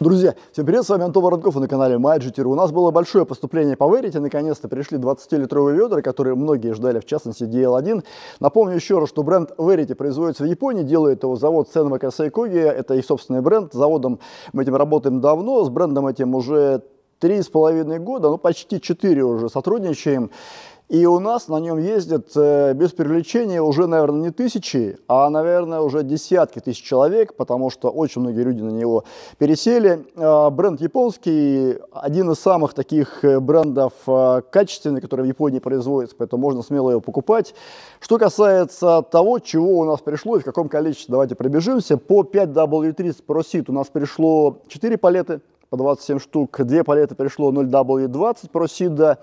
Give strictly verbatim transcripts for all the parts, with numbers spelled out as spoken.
Друзья, всем привет, с вами Антон Воронков и на канале MyGTRU. У нас было большое поступление по Verity, наконец-то пришли двадцатилитровые ведра, которые многие ждали, в частности ди эл один. Напомню еще раз, что бренд Verity производится в Японии, делает его завод Сенвака Сайкоги, это их собственный бренд, с заводом мы этим работаем давно, с брендом этим уже три с половиной года, ну почти четыре уже сотрудничаем. И у нас на нем ездят э, без привлечения уже, наверное, не тысячи, а, наверное, уже десятки тысяч человек, потому что очень многие люди на него пересели. Э, бренд японский, один из самых таких брендов э, качественных, который в Японии производится, поэтому можно смело его покупать. Что касается того, чего у нас пришло и в каком количестве, давайте пробежимся. По пять дабл ю тридцать ProSeed у нас пришло четыре палеты по двадцать семь штук, две палеты пришло ноль дабл ю двадцать ProSeed.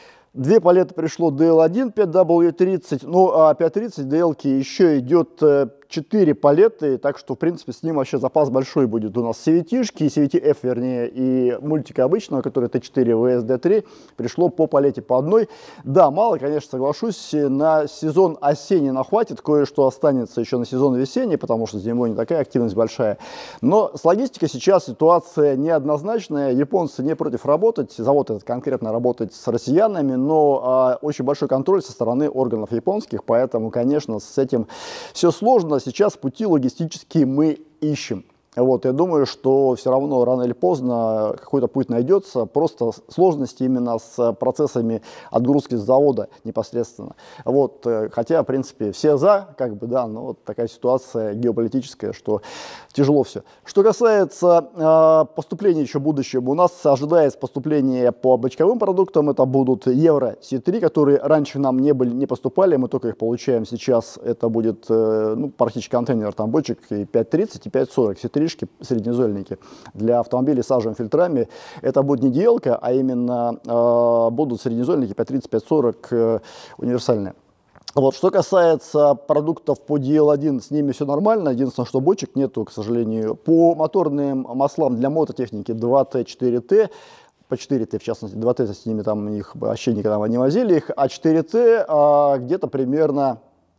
Две палеты пришло ди эл один пять дабл ю тридцать, ну а пять тридцать ди эл-ки еще идет четыре палеты, так что в принципе с ним вообще запас большой будет. У нас си ви ти-шки, си ви ти-F вернее, и мультика обычного, который ти четыре ви эс ди три, пришло по палете по одной. Да, мало, конечно, соглашусь, на сезон осенний нахватит, кое-что останется еще на сезон весенний, потому что зимой не такая активность большая. Но с логистикой сейчас ситуация неоднозначная, японцы не против работать, завод этот конкретно работает с россиянами, но а, очень большой контроль со стороны органов японских, поэтому, конечно, с этим все сложно. Сейчас пути логистические мы ищем. Вот, я думаю, что все равно рано или поздно какой-то путь найдется, просто сложности именно с процессами отгрузки с завода непосредственно. Вот, хотя, в принципе, все за, как бы, да, но вот такая ситуация геополитическая, что тяжело все. Что касается э, поступления еще будущего, у нас ожидается поступление по бочковым продуктам, это будут Евро си три, которые раньше нам не, были, не поступали, мы только их получаем сейчас, это будет э, ну, практически контейнер там бочек и пять тридцать, и пять сорок, си три среднезольники для автомобилей с сажевыми фильтрами. Это будет не ди эл-ка, а именно э, будут среднезольники пять тридцать, пять сорок э, универсальные. Вот, что касается продуктов по ди эл один, с ними все нормально, единственное, что бочек нету, к сожалению. По моторным маслам для мототехники два тэ, четыре тэ, по четыре тэ, в частности, два тэ с ними там их вообще никогда не возили их, а четыре тэ а, где-то примерно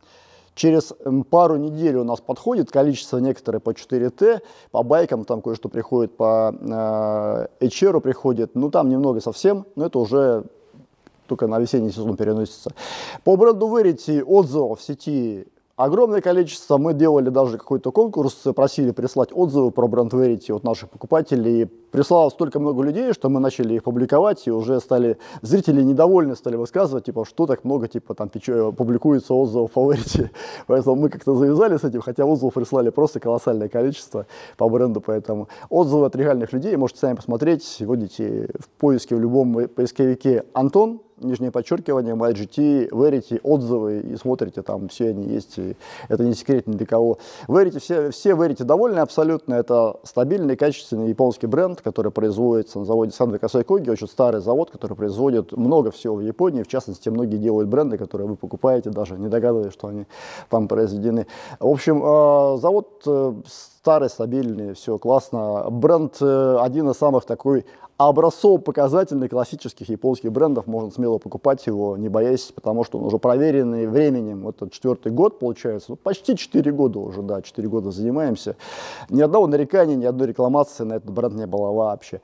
через пару недель у нас подходит количество некоторые по четыре тэ, по байкам там кое-что приходит, по э, эйч ар приходит, ну там немного совсем, но это уже только на весенний сезон переносится. По бренду Verity отзывов в сети огромное количество, мы делали даже какой-то конкурс, просили прислать отзывы про бренд Verity от наших покупателей. Прислало столько много людей, что мы начали их публиковать, и уже стали, зрители недовольны стали высказывать, типа, что так много, типа, там публикуется отзывов по Verity. Поэтому мы как-то завязали с этим, хотя отзывов прислали просто колоссальное количество по бренду, поэтому отзывы от реальных людей можете сами посмотреть, вводите в поиске в любом поисковике Антон, нижнее подчеркивание, MyGT, Verity, отзывы, и смотрите, там все они есть, и это не секрет ни для кого. Verity, все, все Verity довольны абсолютно, это стабильный, качественный японский бренд, который производится на заводе Сенвака Сайкоги, очень старый завод, который производит много всего в Японии, в частности, многие делают бренды, которые вы покупаете, даже не догадываясь, что они там произведены. В общем, завод старый, стабильный, все классно. Бренд один из самых такой образцово-показательный классических японских брендов, можно смело покупать его, не боясь, потому что он уже проверенный временем. Вот этот четвертый год получается, ну, почти четыре года уже, да, четыре года занимаемся. Ни одного нарекания, ни одной рекламации на этот бренд не было вообще.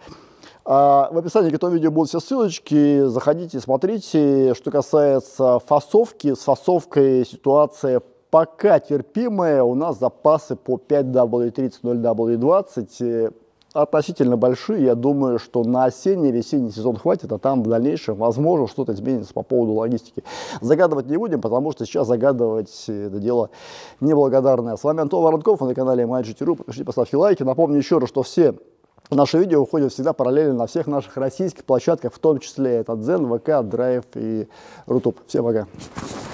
А в описании к этому видео будут все ссылочки, заходите, смотрите. Что касается фасовки, с фасовкой ситуация пока терпимая, у нас запасы по пять дабл ю тридцать, ноль дабл ю двадцать относительно большие. Я думаю, что на осенний, весенний сезон хватит, а там в дальнейшем, возможно, что-то изменится по поводу логистики. Загадывать не будем, потому что сейчас загадывать это дело неблагодарное. С вами Антон Воронков, на канале MyGTRU. Подпишитесь, поставьте лайки. Напомню еще раз, что все наши видео выходят всегда параллельно на всех наших российских площадках, в том числе это Дзен, вэ ка, Драйв и Рутуб. Всем пока!